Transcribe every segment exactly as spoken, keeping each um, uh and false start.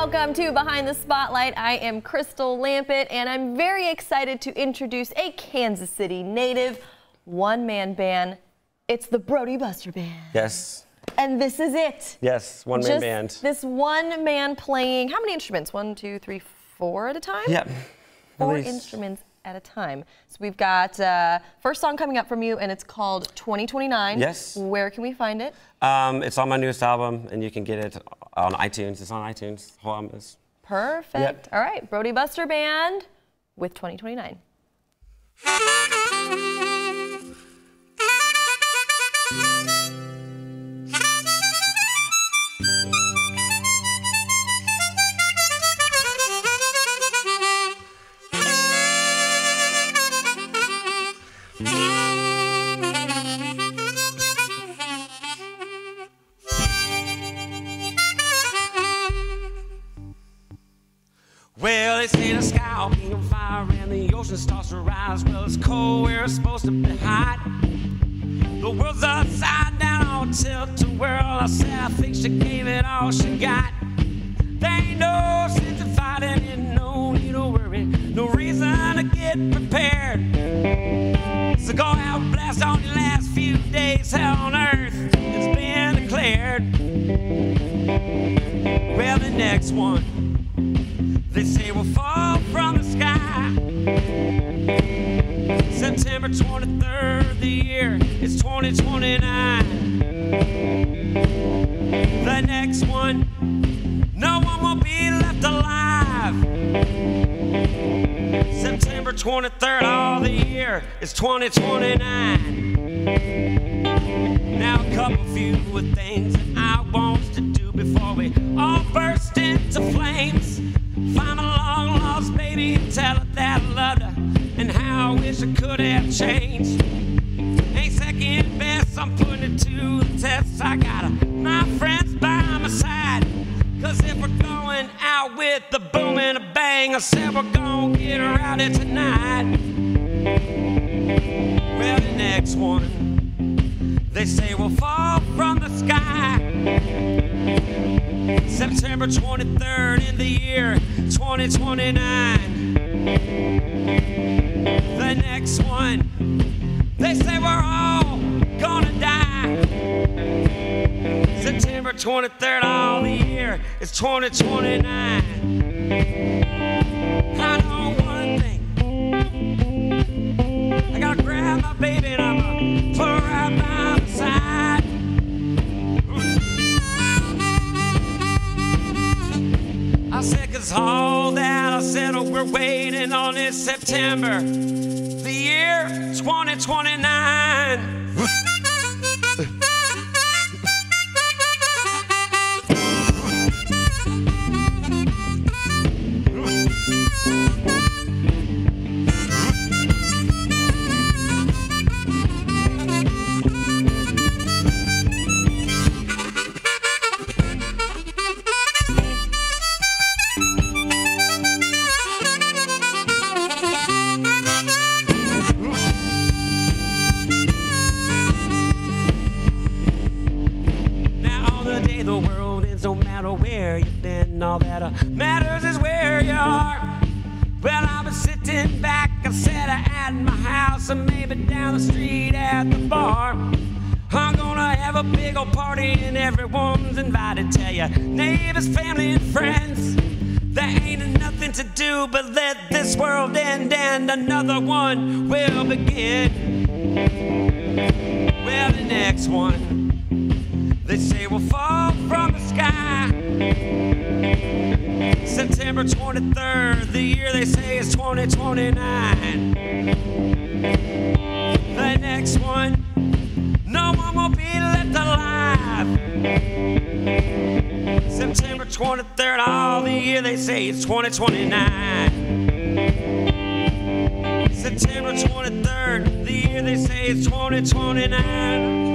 Welcome to Behind the Spotlight. I am Crystle Lampitt, and I'm very excited to introduce a Kansas City native one-man band. It's the Brody Buster Band. Yes. And this is it. Yes, one-man Just band. This one man playing, how many instruments? One, two, three, four at a time? Yep. Four instruments at a time. So we've got uh, first song coming up from you, and it's called twenty twenty-nine. Yes. Where can we find it? Um, it's on my newest album, and you can get it on iTunes. It's on iTunes. Whole album is. Perfect. Yep. All right, Brody Buster Band with twenty twenty-nine. Well, they say the sky will be on fire and the ocean starts to rise. Well, it's cold where it's supposed to be hot. The world's upside down on tilt to world. I said I think she gave it all she got. There ain't no sense in fighting and no need to worry. No reason to get prepared. So go out and blast on your last few days. Hell on earth, it's been declared. Well, the next one, they say we'll fall from the sky. September twenty-third, the year is twenty twenty-nine. The next one, no one will be left alive. September twenty-third, all the year is twenty twenty-nine. Now a couple few of things that I want to do before we all burst into flames. Find my long lost baby and tell her that I loved her and how I wish I could have changed. Ain't second best, I'm putting it to the test. I got my friends by my side, cause if we're going out with the boom and a bang, I said we're gonna get around it tonight. Well, the next one, they say we'll fall from the sky. September twenty-third in the year twenty twenty-nine. The next one, they say we're all gonna die. September twenty-third, all the year is twenty twenty-nine. I know one thing, I gotta grab my baby and I'm gonna put her right by my side. I said, cause all that I said, oh, we're waiting on this September, the year twenty twenty-nine. The world is no matter where you've been, all that uh, matters is where you are. Well, I was sitting back, I said I at my house, or maybe down the street at the bar. I'm gonna have a big old party and everyone's invited. Tell ya, neighbors, family, and friends, there ain't nothing to do but let this world end, and another one will begin. Well, the next one, they say we'll fall from the sky. September twenty-third, the year they say is twenty twenty-nine. The next one, no one will be left alive. September twenty-third, all the year they say it's twenty twenty-nine. September twenty-third, the year they say it's twenty twenty-nine.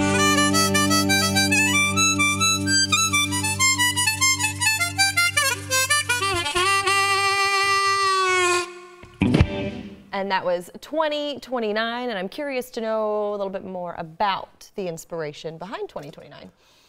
And that was twenty twenty-nine, and I'm curious to know a little bit more about the inspiration behind twenty twenty-nine.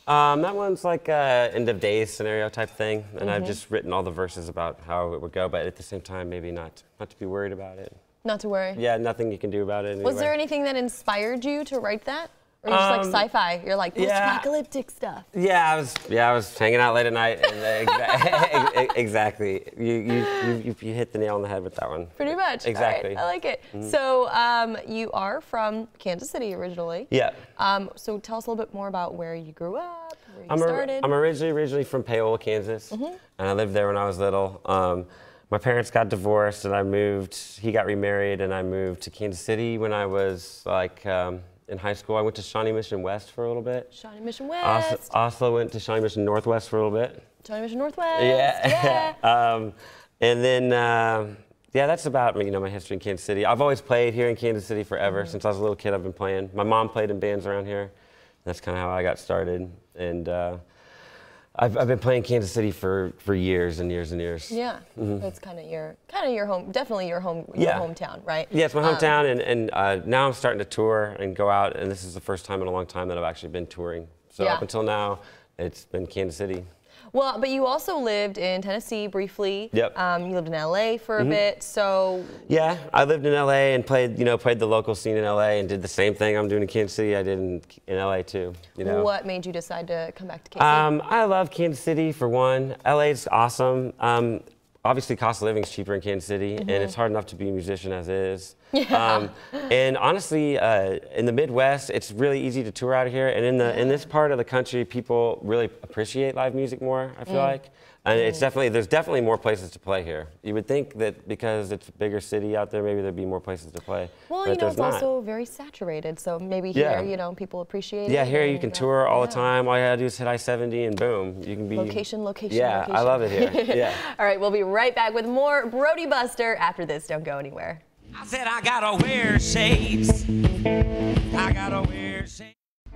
Um, that one's like a end of days scenario type thing, and Mm-hmm. I've just written all the verses about how it would go, but at the same time, maybe not, not to be worried about it. Not to worry. Yeah, nothing you can do about it. Anyway. Was there anything that inspired you to write that? Or you're just Um, like sci-fi? You're like yeah. post-apocalyptic stuff. Yeah, I was. Yeah, I was hanging out late at night, and exa exactly. You, you you you hit the nail on the head with that one. Pretty much. Exactly. All right, I like it. Mm-hmm. So um, you are from Kansas City originally. Yeah. Um, so tell us a little bit more about where you grew up, where you I'm started. A, I'm originally originally from Paola, Kansas, mm-hmm. and I lived there when I was little. Um, my parents got divorced, and I moved. He got remarried, and I moved to Kansas City when I was like. Um, In high school, I went to Shawnee Mission West for a little bit. Shawnee Mission West. Also, also went to Shawnee Mission Northwest for a little bit. Shawnee Mission Northwest. Yeah. Yeah. um, and then, uh, yeah, that's about you know my history in Kansas City. I've always played here in Kansas City forever. Mm-hmm. Since I was a little kid, I've been playing. My mom played in bands around here. That's kind of how I got started. And uh, I've, I've been playing Kansas City for, for years and years and years. Yeah, mm-hmm. That's kind of your kind of your home, definitely your home, your yeah. hometown, right? Yeah, it's my hometown, um, and, and uh, now I'm starting to tour and go out, and this is the first time in a long time that I've actually been touring. So yeah. up until now, it's been Kansas City. Well, but you also lived in Tennessee briefly. Yep. Um, you lived in L A for a mm-hmm. bit, so. Yeah, I lived in L A and played, you know, played the local scene in L A and did the same thing I'm doing in Kansas City. I did in, in L A too. You know. What made you decide to come back to Kansas City? Um, I love Kansas City for one. L A's awesome. Um, obviously, cost of living is cheaper in Kansas City, mm-hmm. and it's hard enough to be a musician as is. Yeah. Um, and honestly, uh, in the Midwest, it's really easy to tour out of here. And in the in this part of the country, people really appreciate live music more, I feel mm. like. And mm. it's definitely there's definitely more places to play here. You would think that because it's a bigger city out there, maybe there'd be more places to play. Well, but you know, it's not. also very saturated, so maybe here, yeah. you know, people appreciate yeah, it. Yeah, here you can uh, tour all yeah. the time. All you gotta do is hit I seventy and boom, you can be. Location, location, yeah, location. I love it here. Yeah. All right, we'll be right back with more Brody Buster after this. Don't go anywhere. I said I gotta wear shades. I gotta wear shades.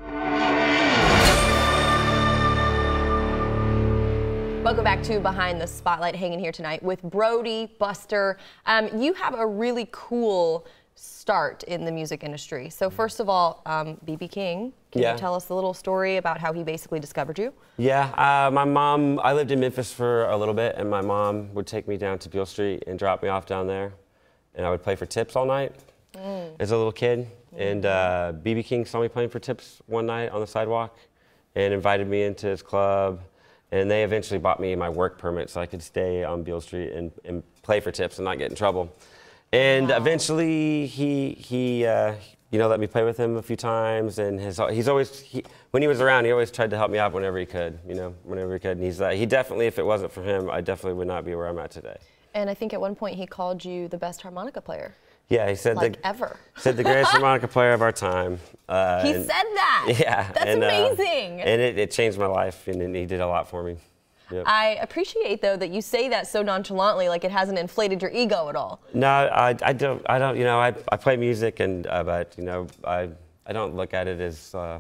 Welcome back to Behind the Spotlight, hanging here tonight with Brody Buster. Um, you have a really cool start in the music industry. So first of all, um, B B King, can yeah. you tell us a little story about how he basically discovered you? Yeah, uh, my mom, I lived in Memphis for a little bit, and my mom would take me down to Beale Street and drop me off down there. And I would play for tips all night mm. as a little kid. Mm-hmm. And uh, B B King saw me playing for tips one night on the sidewalk and invited me into his club. And they eventually bought me my work permit so I could stay on Beale Street and, and play for tips and not get in trouble. And wow. eventually he, he uh, you know, let me play with him a few times. And his, he's always, he, when he was around, he always tried to help me out whenever he could, you know, whenever he could. And he's uh, he definitely, if it wasn't for him, I definitely would not be where I'm at today. And I think at one point he called you the best harmonica player. Yeah, he said like the ever. said the greatest harmonica player of our time. Uh, he and, said that. Yeah, that's and, amazing. Uh, and it, it changed my life, and, and he did a lot for me. Yep. I appreciate though that you say that so nonchalantly, like it hasn't inflated your ego at all. No, I, I don't. I don't. You know, I I play music, and uh, but you know, I I don't look at it as uh,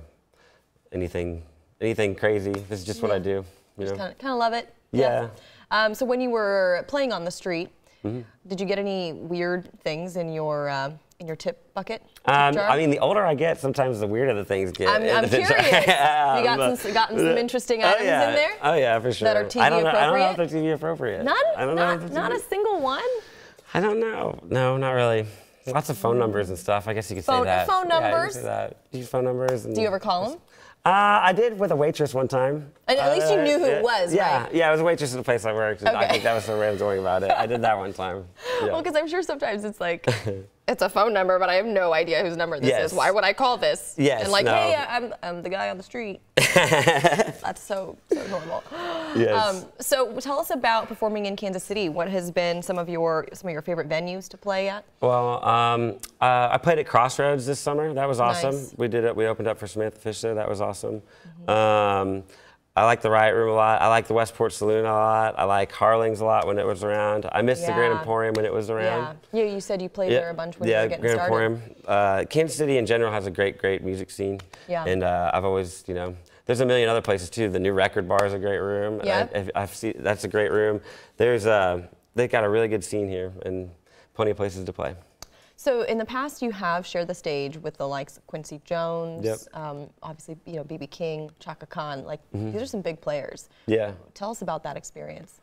anything anything crazy. This is just yeah. what I do. You just know, kind of kind of love it. Yeah. Um, so when you were playing on the street, mm-hmm. did you get any weird things in your uh, in your tip bucket? Tip um, jar? I mean, the older I get, sometimes the weirder the things get. I'm, I'm curious. um, you got some, gotten some interesting oh, items yeah. in there? Oh yeah, for sure. That are T V I don't know, appropriate? I don't know if they're T V appropriate. None? I don't not, know. If not a single one? I don't know. No, not really. Lots of phone numbers and stuff. I guess you could phone, say that. Phone numbers? Yeah, you could say that. Use phone numbers. And do you ever call them? Uh, I did with a waitress one time. And at uh, least you knew who yeah, it was, yeah, right? Yeah, it was a waitress at the place I worked. Okay. I think that was the way I was going about it. I did that one time. Yeah. Well, because I'm sure sometimes it's like, it's a phone number, but I have no idea whose number this yes. is. Why would I call this? Yes, And like, no. hey, I'm, I'm the guy on the street. That's so, so normal. Yes. Um, so tell us about performing in Kansas City. What has been some of your some of your favorite venues to play at? Well, um, uh, I played at Crossroads this summer. That was awesome. Nice. We did it. We opened up for Samantha Fisher. That was awesome. Mm-hmm. um, I like the Riot Room a lot. I like the Westport Saloon a lot. I like Harling's a lot when it was around. I missed yeah. the Grand Emporium when it was around. Yeah, you, you said you played yeah. there a bunch when yeah, you were getting Grand started. Emporium. Uh, Kansas City in general has a great, great music scene. Yeah. And uh, I've always, you know, there's a million other places too. The New Record Bar is a great room. Yeah. I, I've, I've seen, that's a great room. There's uh, they've got a really good scene here and plenty of places to play. So in the past, you have shared the stage with the likes of Quincy Jones, Yep. um, obviously, you know, B B King, Chaka Khan. Like Mm-hmm. these are some big players. Yeah. Tell us about that experience.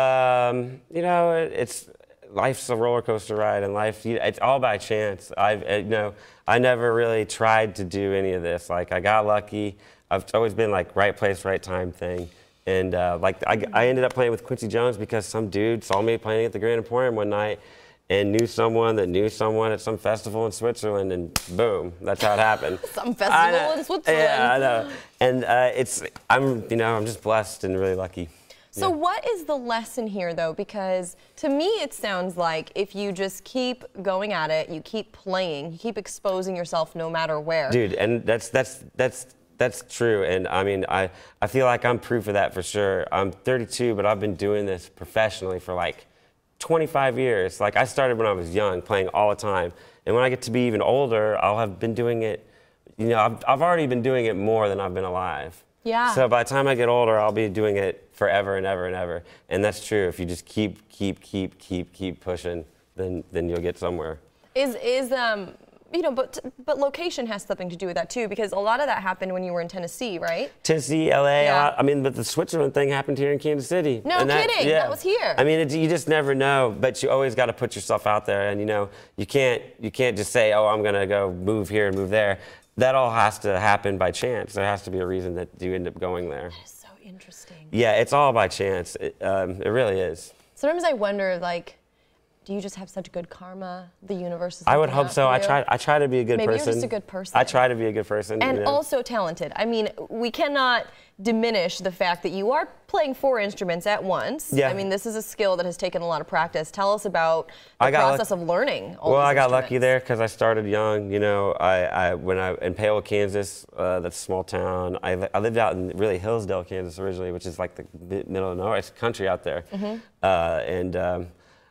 Um, you know, it, it's life's a roller coaster ride, and life you- it's all by chance. I've uh, you know, I never really tried to do any of this. Like I got lucky. I've always been like right place, right time thing. And uh, like I, I ended up playing with Quincy Jones because some dude saw me playing at the Grand Emporium one night and knew someone that knew someone at some festival in Switzerland, and boom, that's how it happened. Some festival in Switzerland. Yeah, I know. And uh, it's I'm you know I'm just blessed and really lucky. So Yeah. what is the lesson here, though? Because to me, it sounds like if you just keep going at it, you keep playing, you keep exposing yourself no matter where. Dude, and that's that's that's that's true. And I mean, I I feel like I'm proof of that for sure. I'm thirty-two, but I've been doing this professionally for like twenty-five years. Like I started when I was young, playing all the time. And when I get to be even older, I'll have been doing it. You know, I've I've already been doing it more than I've been alive. Yeah. So by the time I get older, I'll be doing it forever and ever and ever. And that's true. If you just keep, keep, keep, keep, keep pushing, then then you'll get somewhere. Is is um you know, but but location has something to do with that too, because a lot of that happened when you were in Tennessee, right? Tennessee, L A, Yeah. a lot, I mean, but the Switzerland thing happened here in Kansas City. No And that- kidding, that was here. I mean, it, you just never know, but you always got to put yourself out there, and you know, you can't you can't just say, oh, I'm gonna go move here and move there. That all has to happen by chance. There has to be a reason that you end up going there. That is so interesting. Yeah, it's all by chance. It, um, it really is. Sometimes I wonder, like, do you just have such good karma? The universe is I would looking hope out so. for I you? try. I try to be a good Maybe you're person. just a good person. I try to be a good person. And you know? also talented. I mean, we cannot diminish the fact that you are playing four instruments at once. Yeah. I mean, this is a skill that has taken a lot of practice. Tell us about the I got process luck- of learning all Well, these I got lucky instruments. there because I started young. You know, I, I when I in Pale, Kansas, uh, that's a small town. I, li- I lived out in really Hillsdale, Kansas originally, which is like the mi- middle of nowhere. It's country out there. Mm-hmm. Uh, and um,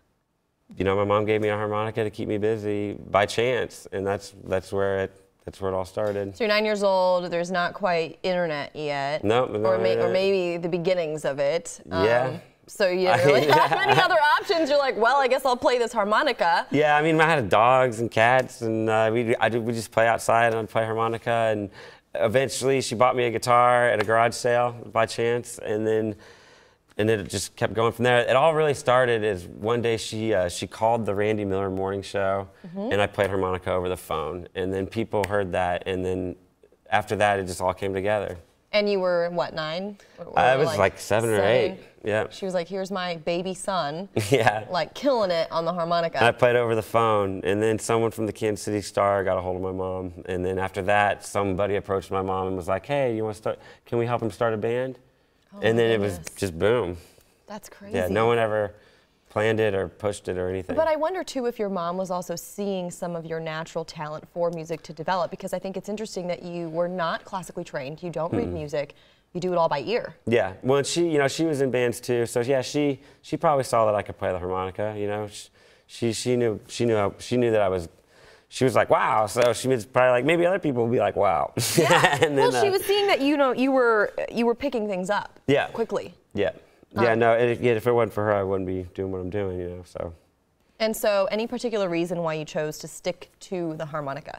you know, my mom gave me a harmonica to keep me busy by chance, and that's that's where it that's where it all started. So you're nine years old. There's not quite internet yet. No, no or, may, or internet. maybe the beginnings of it. Yeah. So you I didn't really mean, have yeah. many other options. You're like, well, I guess I'll play this harmonica. Yeah, I mean, I had dogs and cats, and uh, we I did, we just play outside and I'd play harmonica. And eventually, she bought me a guitar at a garage sale by chance, and then and then it just kept going from there. It all really started as one day she uh, she called the Randy Miller morning show, Mm-hmm. and I played harmonica over the phone, and then people heard that, and then after that, it just all came together. And you were, what, nine? Or, I or was like seven or eight. Yeah. She was like, here's my baby son, Yeah. like killing it on the harmonica. And I played over the phone, and then someone from the Kansas City Star got a hold of my mom, and then after that, somebody approached my mom and was like, "Hey, you want to start? Can we help him start a band?" Oh and my then it was goodness. just boom. That's crazy. Yeah, no one ever planned it or pushed it or anything. But I wonder too if your mom was also seeing some of your natural talent for music to develop, because I think it's interesting that you were not classically trained, you don't read music, you do it all by ear. Yeah, well, and she, you know, she was in bands too, so yeah, she she probably saw that I could play the harmonica. You know, she she knew she knew how, she knew that I was. She was like, wow. So she was probably like, maybe other people would be like, wow. Yeah. And then, well, she uh, was seeing that you know you were you were picking things up. Yeah. Quickly. Yeah. Yeah. No. If, yeah, if it wasn't for her, I wouldn't be doing what I'm doing. You know. So. And so, any particular reason why you chose to stick to the harmonica?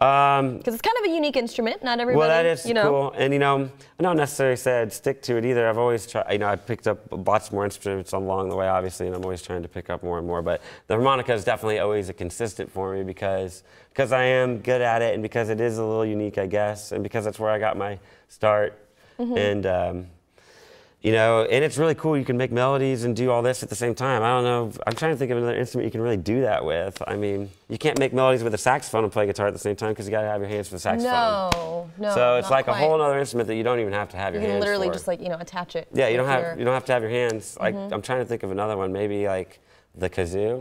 Um, Because it's kind of a unique instrument. Not everybody. well, that is you know. cool, and you know, I don't necessarily say I'd stick to it either. I've always tried. You know, I picked up lots more instruments along the way, obviously, and I'm always trying to pick up more and more. But the harmonica is definitely always a consistent for me because because I am good at it, and because it is a little unique, I guess, and because that's where I got my start. Mm-hmm. And um, you know, and it's really cool. You can make melodies and do all this at the same time. I don't know. I'm trying to think of another instrument you can really do that with. I mean, you can't make melodies with a saxophone and play guitar at the same time because you got to have your hands for the saxophone. No, no. So it's not like quite. a whole other instrument that you don't even have to have You your can hands literally for. just like you know attach it. Yeah, you don't with have your- you don't have to have your hands. Like I'm trying to think of another one. Maybe like the kazoo.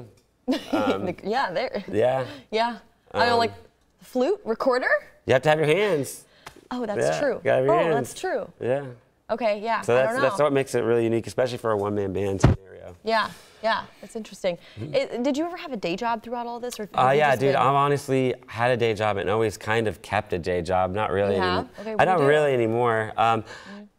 Um, yeah, there. yeah. Yeah. I don't Um, like flute recorder. You have to have your hands. Oh, that's Yeah, true. you gotta have your oh, hands. that's true. Yeah. Okay, yeah. So I that's don't know. that's what makes it really unique, especially for a one-man band scenario. Yeah, yeah. That's interesting. It, did you ever have a day job throughout all this, or? have Uh, you yeah, just dude. been- I've honestly had a day job and always kind of kept a day job. Not really You anymore. have? Okay, I what do don't you do? really anymore. Um,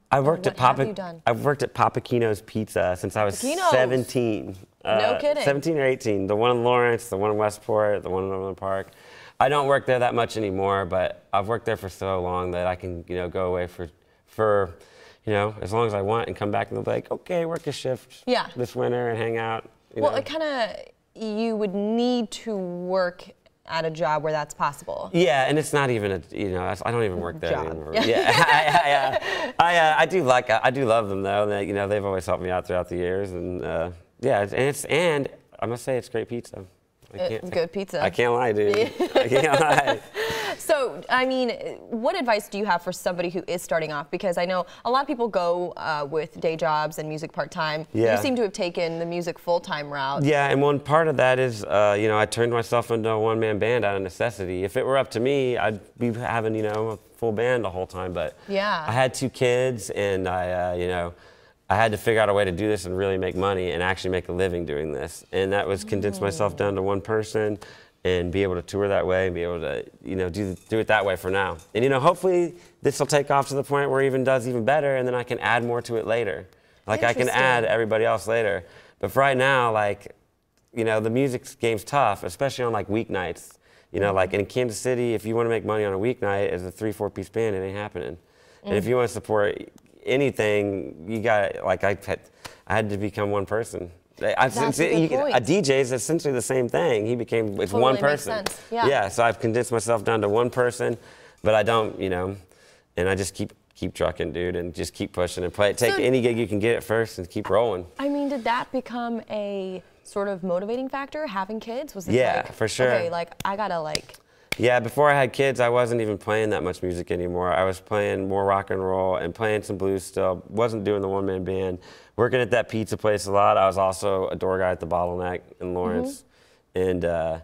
I worked what at Papa. have you done? I've worked at Papakino's Pizza since I was Papakino's. seventeen. No uh, kidding. seventeen or eighteen. The one in Lawrence, the one in Westport, the one in Overland Park. I don't work there that much anymore, but I've worked there for so long that I can, you know, go away for, for, you know, as long as I want and come back and they'll be like, okay, work a shift Yeah. this winter and hang out. You Well, know. it kind of, you would need to work at a job where that's possible. Yeah, and it's not even a, you know, I don't even work there Job. anymore. Yeah. Yeah, I, I, I, uh, I do like, I do love them though. They, you know, they've always helped me out throughout the years, and uh, yeah, and it's, and I must say it's great pizza. I can't, It's good pizza. I can't lie, dude. I can't lie. So, I mean, what advice do you have for somebody who is starting off? Because I know a lot of people go uh, with day jobs and music part-time. Yeah. You seem to have taken the music full-time route. Yeah, and one part of that is, uh, you know, I turned myself into a one-man band out of necessity. If it were up to me, I'd be having, you know, a full band the whole time. But Yeah. I had two kids, and I, uh, you know, I had to figure out a way to do this and really make money and actually make a living doing this. And that was condense myself down to one person and be able to tour that way and be able to, you know, do, do it that way for now. And, you know, hopefully this will take off to the point where it even does even better, and then I can add more to it later. Like I can add everybody else later. But for right now, like, you know, the music game's tough, especially on like weeknights. You know, like in Kansas City, if you want to make money on a weeknight as a three, four piece band, it ain't happening. And if you want to support anything, you got, like I had, I had to become one person. I, That's a good you, point. a D J is essentially the same thing. He became, it's Totally one makes person. sense. Yeah. Yeah, so I've condensed myself down to one person, but I don't, you know, and I just keep keep trucking, dude, and just keep pushing and play. Take So- any gig you can get at first and keep rolling. I mean, did that become a sort of motivating factor, having kids? Was it Yeah, like, for sure. okay, like, I gotta, like... Yeah, before I had kids, I wasn't even playing that much music anymore. I was playing more rock and roll and playing some blues still. Wasn't doing the one-man band. Working at that pizza place a lot. I was also a door guy at the Bottleneck in Lawrence. Mm-hmm. And uh,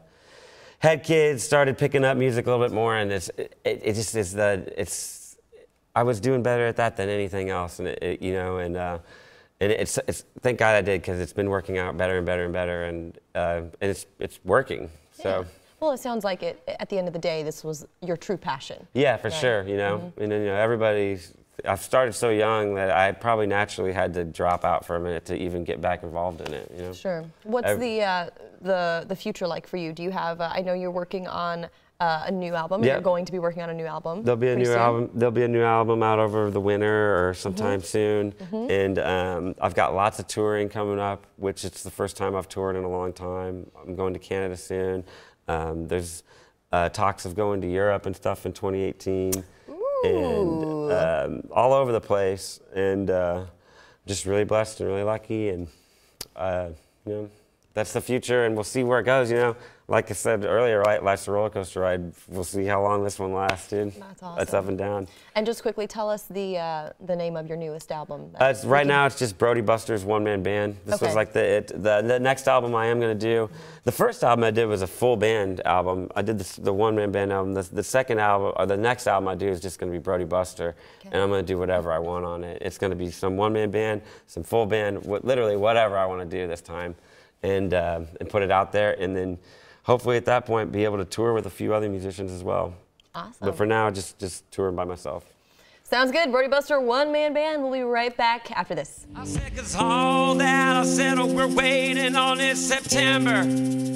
had kids, started picking up music a little bit more, and it's, it, it just is the, it's, I was doing better at that than anything else, and it, it, you know, and, uh, and it's, it's, thank God I did, because it's been working out better and better and better, and, uh, and it's, it's working, so. Yeah. Well, it sounds like it. At the end of the day, this was your true passion. Yeah, for right? sure. You know, Mm-hmm. and then, you know, everybody's. I've started so young that I probably naturally had to drop out for a minute to even get back involved in it. You know. Sure. What's I've, the uh, the the future like for you? Do you have? Uh, I know you're working on uh, a new album. Yeah. You're going to be working on a new album. There'll be a new soon. album. There'll be a new album out over the winter or sometime Mm-hmm. soon. Mm-hmm. And um, I've got lots of touring coming up, which it's the first time I've toured in a long time. I'm going to Canada soon. Um, there's Uh, talks of going to Europe and stuff in twenty eighteen, Ooh. and um, all over the place, and uh, just really blessed and really lucky, and uh, you know, that's the future, and we'll see where it goes. You know, like I said earlier, right? Life's a roller coaster ride. We'll see how long this one lasts, dude. That's awesome. It's up and down. And just quickly tell us the uh, the name of your newest album. Uh, it's, right now, it's just Brody Buster's one-man band. This Okay. was like the, it, the the next album I am gonna do. The first album I did was a full band album. I did this, the one-man band album. The, the second album, or the next album I do is just gonna be Brody Buster, Okay. and I'm gonna do whatever I want on it. It's gonna be some one-man band, some full band, what, literally whatever I want to do this time, and uh, and put it out there, and then hopefully at that point be able to tour with a few other musicians as well. Awesome. But for now, just just touring by myself. Sounds good. Brody Buster, one man band. We'll be right back after this. I said, 'cause all that I said, oh, we're waiting on this September.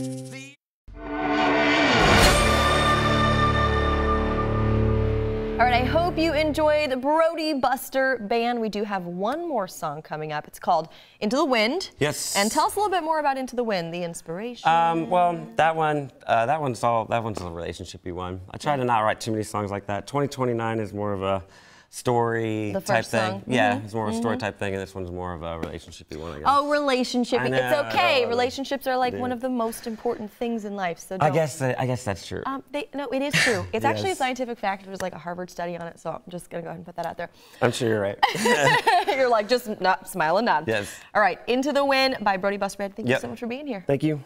All right, I hope you enjoyed Brody Buster Band. We do have one more song coming up. It's called Into the Wind. Yes. And tell us a little bit more about Into the Wind, the inspiration. Um, well, that one, uh, that one's all, that one's a relationshipy one. I try to not write too many songs like that. twenty twenty-nine is more of a story The type first thing. song. Yeah, Mhm. it's more of a story type thing, and this one's more of a relationshipy one, I guess. Oh, relationship. I It's know, okay. no, Relationships are like yeah. one of the most important things in life. So I don't. guess, that, I guess that's true. Um, they, no, it is true. It's actually a Yes. scientific fact. There's like a Harvard study on it, so I'm just gonna go ahead and put that out there. I'm sure you're right. You're like just not smile and nod. Yes. All right, Into the Wind by Brody Buster Band. Thank Yep. you so much for being here. Thank you.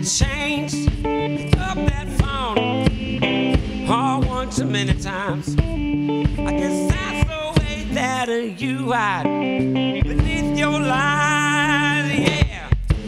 changed. Pick up that phone. Oh, one too many times. I guess that's the way that you hide beneath your lies, yeah.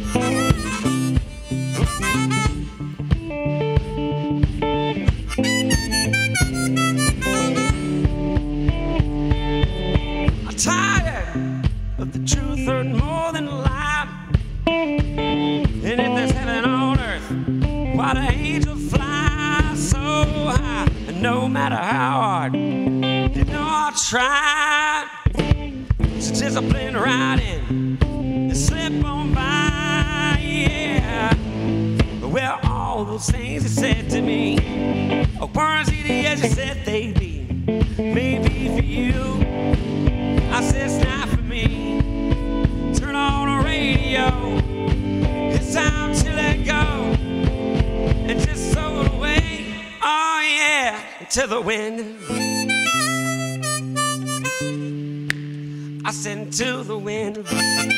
I'm tired of the truth hurting more than a lie. And if there's heaven on earth, why do angels fly so high? And no matter how hard, you know I'll try to discipline right in and slip on by, yeah. Well, all those things you said to me weren't as easy as you said they'd be. Maybe for you, I said it's not for me. Turn on the radio, it's time to let go and just throw it away, oh yeah, to the wind. I said to the wind.